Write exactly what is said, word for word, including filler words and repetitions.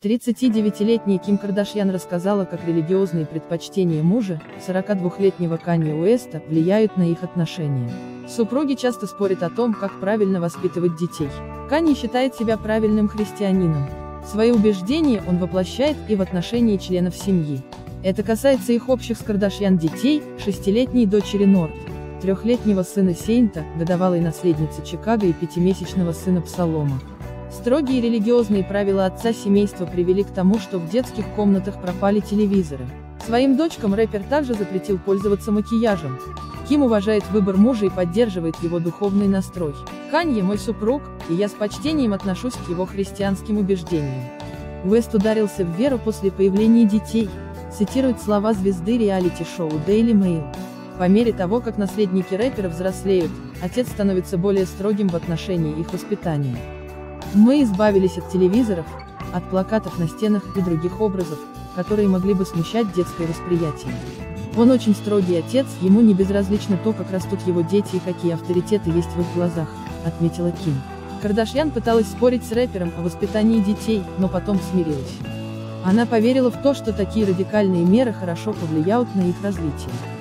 тридцатидевятилетняя Ким Кардашьян рассказала, как религиозные предпочтения мужа, сорокадвухлетнего Канье Уэста, влияют на их отношения. Супруги часто спорят о том, как правильно воспитывать детей. Канье считает себя правильным христианином. Свои убеждения он воплощает и в отношении членов семьи. Это касается их общих с Кардашьян детей, шестилетней дочери Норт, трехлетнего сына Сейнта, годовалой наследницы Чикаго и пятимесячного сына Псалома. Строгие религиозные правила отца семейства привели к тому, что в детских комнатах пропали телевизоры. Своим дочкам рэпер также запретил пользоваться макияжем. Ким уважает выбор мужа и поддерживает его духовный настрой. «Канье мой супруг, и я с почтением отношусь к его христианским убеждениям». Уэст ударился в веру после появления детей, цитирует слова звезды реалити-шоу Daily Mail. По мере того, как наследники рэпера взрослеют, отец становится более строгим в отношении их воспитания. «Мы избавились от телевизоров, от плакатов на стенах и других образов, которые могли бы смущать детское восприятие. Он очень строгий отец, ему не безразлично то, как растут его дети и какие авторитеты есть в их глазах», — отметила Ким. Кардашьян пыталась спорить с рэпером о воспитании детей, но потом смирилась. Она поверила в то, что такие радикальные меры хорошо повлияют на их развитие.